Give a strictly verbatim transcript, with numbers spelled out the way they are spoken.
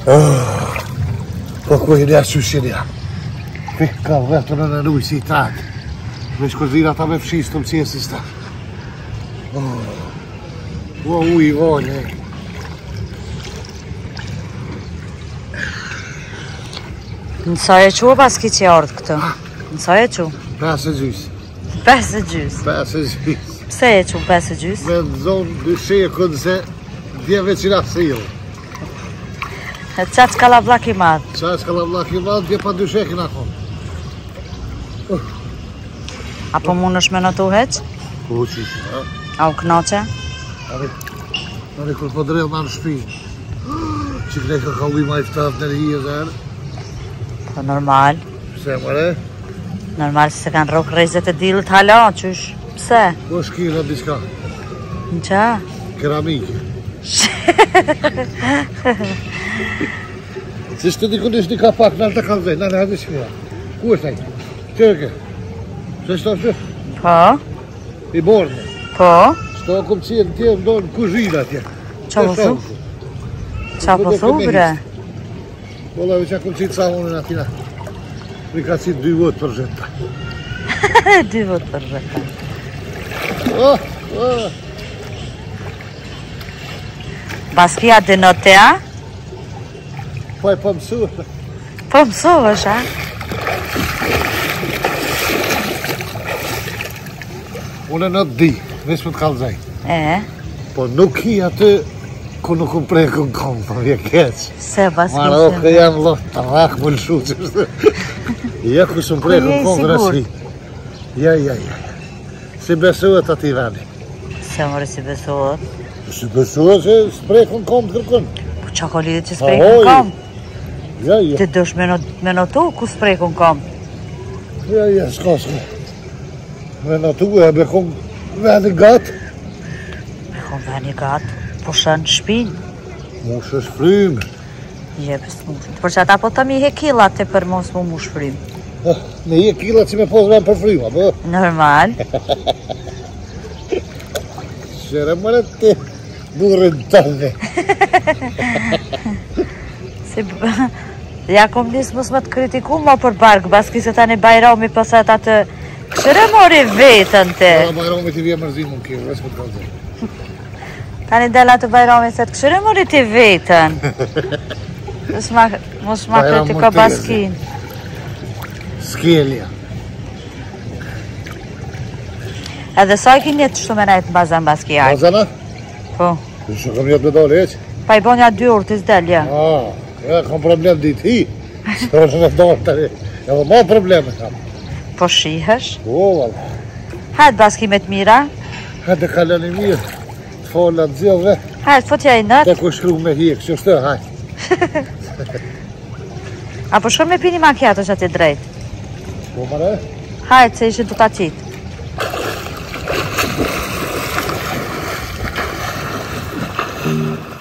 Po ku jeni ashushin ja. Pikka vetën në nuj si tatë. Me shkurzina ta me fshis të mqesis ta. O uj i vojnë, e. Nësaj e që pas ki që ardhë këtë? Nësaj e që? Pesë e gjys. Pesë e gjys? Pesë e gjys. Pse e që pesë e gjys? Me në zonë dyshe kënë se djeve që nga thilë. E qatë s'ka la vlak i madhë? Qatë s'ka la vlak i madhë, dje pa dyshe këna konë. Apo mund është me në tu heq? Po qishë, ha? A u knoqe? Ari, ari kur po drejë ma në shpinë. Që këne ka ka ujma i ftatë në rihje zërë. Po normal. Pse mëre? Normal se kanë rokë rejzet e dilët hala, qysh? Pse? Po shkila biska. Në qa? Keramike. Si shtë dikun ishtë një ka pak, nërë të kanë zej, nërë hajde shkila. Ku është ajtë? Qërke? Se shto shë? Po? I bornë. Po? Shto kom qenë tje, ndonë kuzhina tje. Qa po thu? Qa po thu, bre? Bolla, veqa kom qitë sa unën atina. Mi ka qitë dy vëtë për zheta. Dy vëtë për zheta. Oh, oh. Baskia dhe në te, a? Po e po mësuë. Po mësuë është, a? Unë në të di, nisë më të kalëzaj. E? Po nuk i atë ku nuk më prekë në kom, po vje keqë. Se baskia se... Marokë janë lotë, të rakë më lëshu që është. Ja ku së më prekë në kom, rësi. Ja, ja, ja. Si besuhet ati veni. Se mëre si besuhet? Si besuhet që së prekë në kom të kërkën. Po qa ka lidhë që s'prejkë në kom? Ja, ja. Ti dësh me në tu ku s'prejkë në kom? Ja, ja, s'ka s'ka. Me në tu e me kom veni gatë. Me kom veni gatë, po shënë shpinë. Mu shë shprymë. Jepës të mushë. Për që ata po të mi he kilat të për mos mu mu shprymë. Me he kilat që me posë vend për fryma, po? Normal. Shere mëre të burën tënde. Si... Ja kom nisë mos më të kritiku ma për barkë, baski se tani Bajrami pasat atë... Këshire mori vetën te? Ja, Bajrami ti vje mërzim më kjerë, vesë më të kalëzë. Tani dela të Bajrami se të këshire mori ti vetën. Mos ma kritiko baskin. Skelja. Edhe sa i ki njëtë shtu me najtë në bazan baski ajë? Bazana? Po. Shë kom njëtë me dole eqë? Pa i bo nja dy urë të zdelja. Ah, ja, kom problem ditë hi. Së është me dole të re. Edhe ma probleme kam. Po shihesh? O, vala. Hajtë baski me të mira? Hajtë kalën i mirë. Të fola të zilëve. Hajtë, fotja i nëtë. Te ku shkru me hikë, që shtë, hajtë. Apo shkëm me pini macchiato që ati drejt? Po, mare? Hajtë, se ishin të ta qitë. Mm.